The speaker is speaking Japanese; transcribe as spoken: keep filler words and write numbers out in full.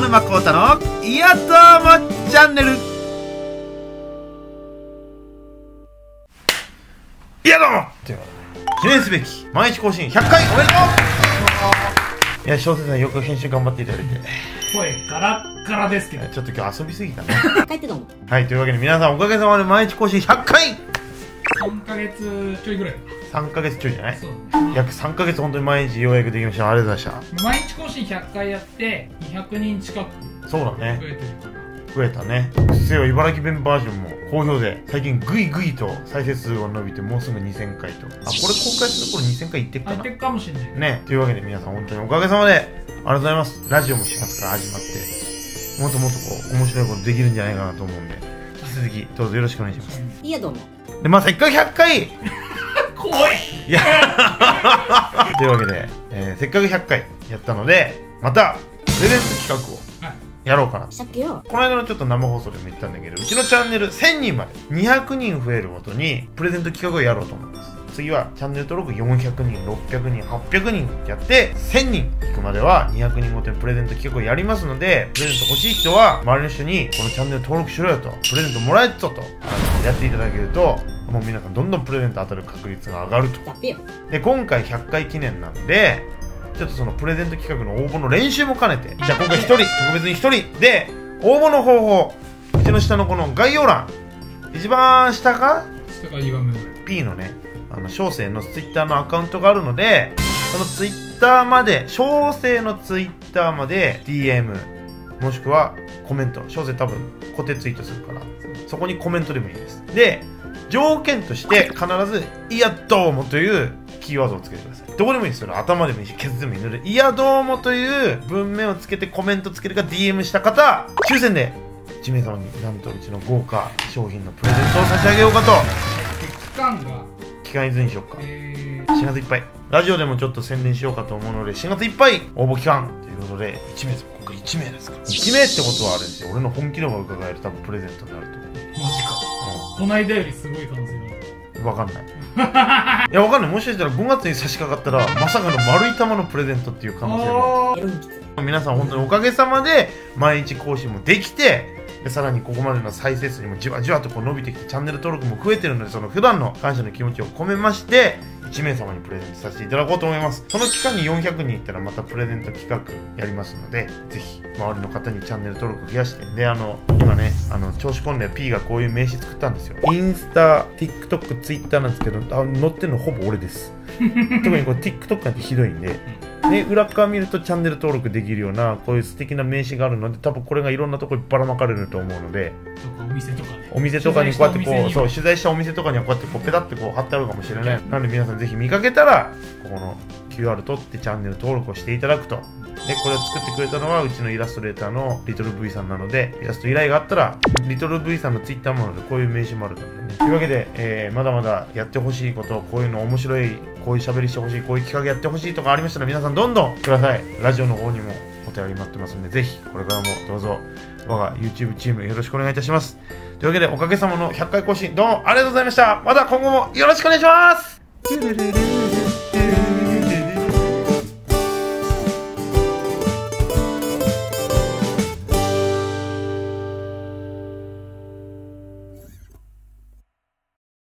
沼孝太のいやどうもチャンネル。いやどうもという記念すべき毎日更新ひゃっかいおめでとう。いや小説さんよく編集頑張っていただいて声ガラッガラですけどちょっと今日遊びすぎたね帰ってどうも。 はい、というわけで皆さんおかげさまで毎日更新ひゃっかいさんかげつちょいぐらいかさんかげつちょいじゃない。 そう約さんかげつ本当に毎日ようやくできました。ありがとうございまし毎日更新ひゃっかいやってにひゃくにん近くた。そうだね、 増えてるから増えたね。うっせぇわ茨城弁バージョンも好評で最近グイグイと再生数が伸びてもうすぐにせんかいと。あ、これ公開する頃にせんかいいってっかな入ってるかもしれないね。というわけで皆さん本当におかげさまでありがとうございます。ラジオもしがつから始まってもっともっとこう面白いことできるんじゃないかなと思うんで引き続きどうぞよろしくお願いします。 いやどうも。 でまあせっかくひゃっかい怖いいやというわけで、えー、せっかくひゃっかいやったのでまたプレゼント企画をはいやろうかな。 したっけよ。 この間のちょっと生放送でも言ったんだけどうちのチャンネルせんにんまでにひゃくにん増えるごとにプレゼント企画をやろうと思います。次はチャンネル登録よんひゃくにんろっぴゃくにんはっぴゃくにんやってせんにんいくまではにひゃくにんごとにプレゼント企画をやりますので、プレゼント欲しい人は周りの人にこのチャンネル登録しろよとプレゼントもらえっぞとやっていただけるともう皆さんどんどんプレゼント当たる確率が上がると。 やっべよ。 で今回ひゃっかい記念なんでちょっとそのプレゼント企画の応募の練習も兼ねてじゃあ今回ひとり特別にひとりで応募の方法うちの下のこの概要欄一番下か下からにばんめぐらい P のねあの小生のツイッターのアカウントがあるのでそのツイッターまで小生のツイッターまで ディーエム もしくはコメント小生多分固定ツイートするからそこにコメントでもいいです。で条件として必ず「いやどうも」というキーワードをつけてください。どこでもいいですよ。頭でもいいしケツでもいいので「いやどうも」という文面をつけてコメントつけるか ディーエム した方抽選でいちめいさまになんとうちの豪華商品のプレゼントを差し上げようかと。 期間が期間いつにしようか。 えしがついっぱいラジオでもちょっと宣伝しようかと思うのでしがついっぱい応募期間ということでいちめいさま今回いちめいですからいちめいってことはあれですよ俺の本気度が伺える多分プレゼントになると思う。 ー、マジか、こないだよりすごい可能性うん、わかんないいやわかんない。もしかしたらごがつに差し掛かったらまさかの丸い玉のプレゼントっていう可能性も。 あエロいきつ。 皆さん本当におかげさまで毎日更新もできてでさらにここまでの再生数にもじわじわとこう伸びてきてチャンネル登録も増えてるのでその普段の感謝の気持ちを込めましていちめいさまにプレゼントさせていただこうと思います。その期間によんひゃくにんいったらまたプレゼント企画やりますのでぜひ周りの方にチャンネル登録増やしてであの今ねあの調子込んで P がこういう名刺作ったんですよ。インスタ TikTok Twitter なんですけどあ載ってるのほぼ俺です特にこれ TikTok なんてひどいんでで裏側見るとチャンネル登録できるようなこういう素敵な名刺があるので多分これがいろんなところにばらまかれると思うのでとかお店とかねお店とかにこうやってこうそう取取材したお店とかにはこうやってこうペタってこう貼ってあるかもしれないなので皆さんぜひ見かけたらここの キューアール 取ってチャンネル登録をしていただくと。でこれを作ってくれたのはうちのイラストレーターのリトル V さんなのでイラスト依頼があったらリトル V さんのツイッターもあるのでこういう名刺もあるのでね。というわけで、えー、まだまだやってほしいことこういうの面白いこういう喋りしてほしいこういう企画やってほしいとかありましたら皆さんどんどんください。ラジオの方にもお便り待ってますのでぜひこれからもどうぞ我が YouTube チームよろしくお願いいたします。というわけでおかげさまのひゃっかい更新どうもありがとうございました。また今後もよろしくお願いします。